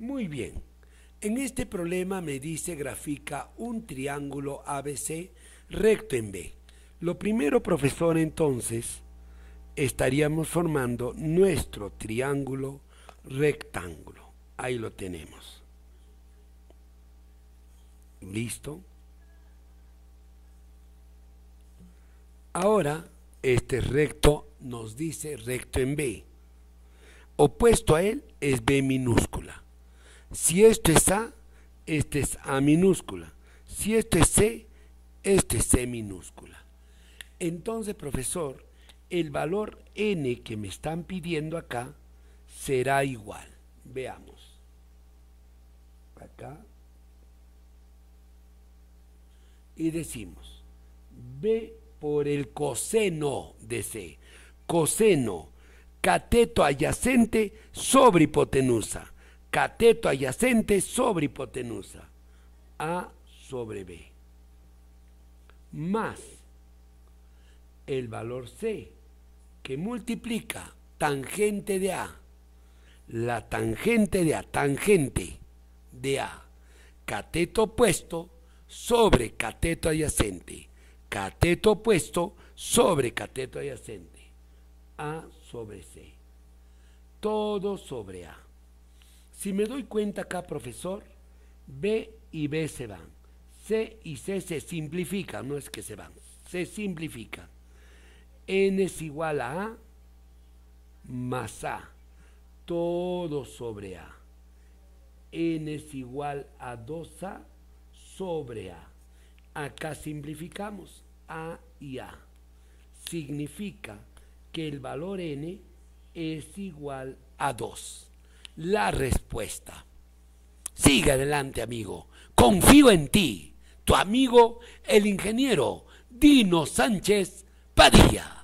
Muy bien. En este problema me dice grafica un triángulo ABC recto en B. Lo primero, profesor, entonces, estaríamos formando nuestro triángulo rectángulo. Ahí lo tenemos. ¿Listo? Ahora, este recto nos dice recto en B. Opuesto a él es B minúscula. Si esto es A, este es A minúscula. Si esto es C, este es C minúscula. Entonces, profesor, el valor n que me están pidiendo acá será igual. Veamos. Acá. Y decimos B por el coseno de C. Coseno, cateto adyacente sobre hipotenusa. Cateto adyacente sobre hipotenusa. A sobre B. Más el valor C, que multiplica tangente de A. La tangente de A, tangente de A. Cateto opuesto sobre cateto adyacente. Cateto opuesto sobre cateto adyacente. A sobre C. Todo sobre A. Si me doy cuenta acá, profesor, B y B se van. C y C se simplifican, no es que se van, se simplifican. N es igual a A más A. Todo sobre A. N es igual a 2A sobre A. Acá simplificamos A y A. Significa que el valor N es igual a 2. La respuesta. Sigue adelante, amigo. Confío en ti. Tu amigo, el ingeniero Dino Sánchez Padilla.